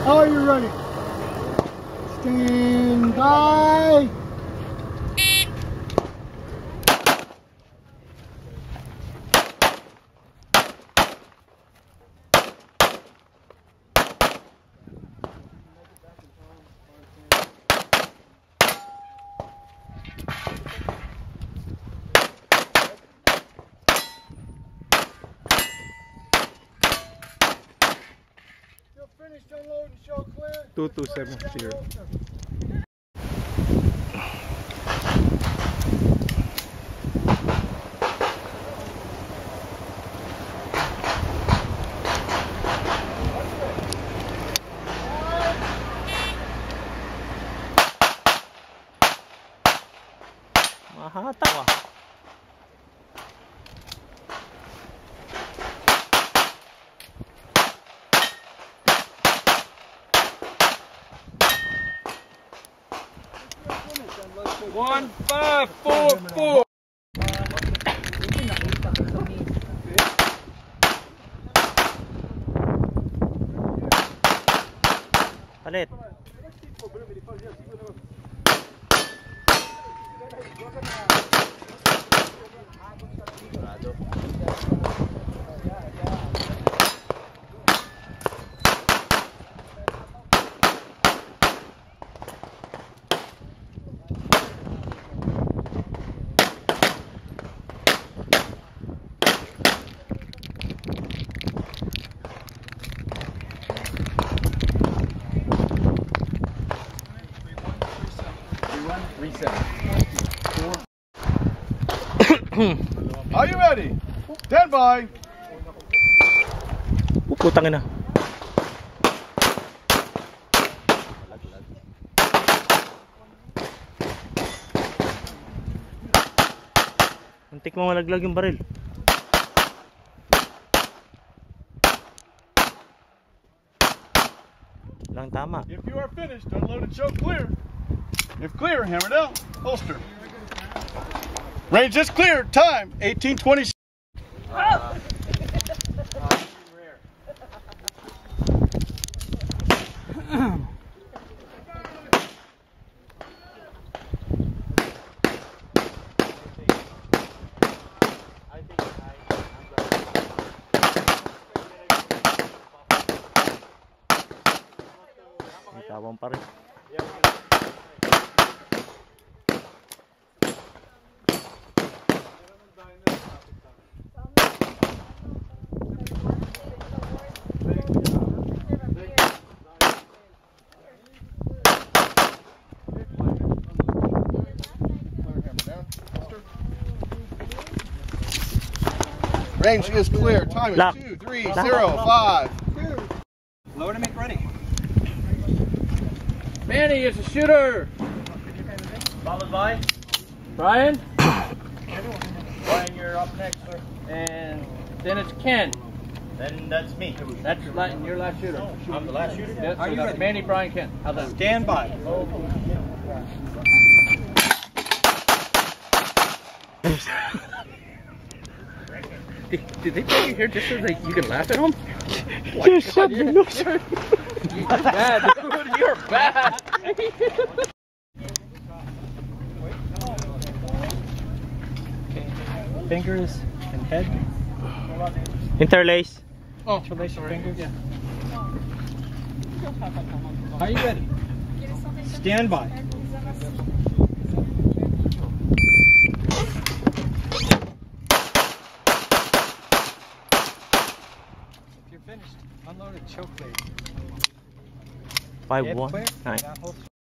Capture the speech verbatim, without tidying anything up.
Are you ready? Stand by. Finished, unload and show clear. two two seven zero. Hataw ah. One five four four. Palit. Are you ready? Stand by. Oh, putang ina. Muntik mo malaglag yung baril. Lang tama. If you are finished, unload and show clear. If clear, hammer down. Holster. Range is clear. Time eighteen twenty. Ah. Tawang pa rin. Range is clear. Time is Lock. two three zero five. Load and make ready. Manny is a shooter. Followed by Brian. Brian, you're up next, sir. And then it's Ken. Then that's me. That's your last shooter. I'm the last shooter? Yes, Are so you that's ready? Manny, Brian, Ken. How's that? Stand by. Did, did they bring you here just so that you can laugh at them? You're so you're, you're, you're bad, dude. You're bad. Fingers and head. Interlace. Oh, Interlace your fingers. yeah. Are you ready? Stand by. If you're finished, unload a choke blade. Five Head one clear, nine. down holster.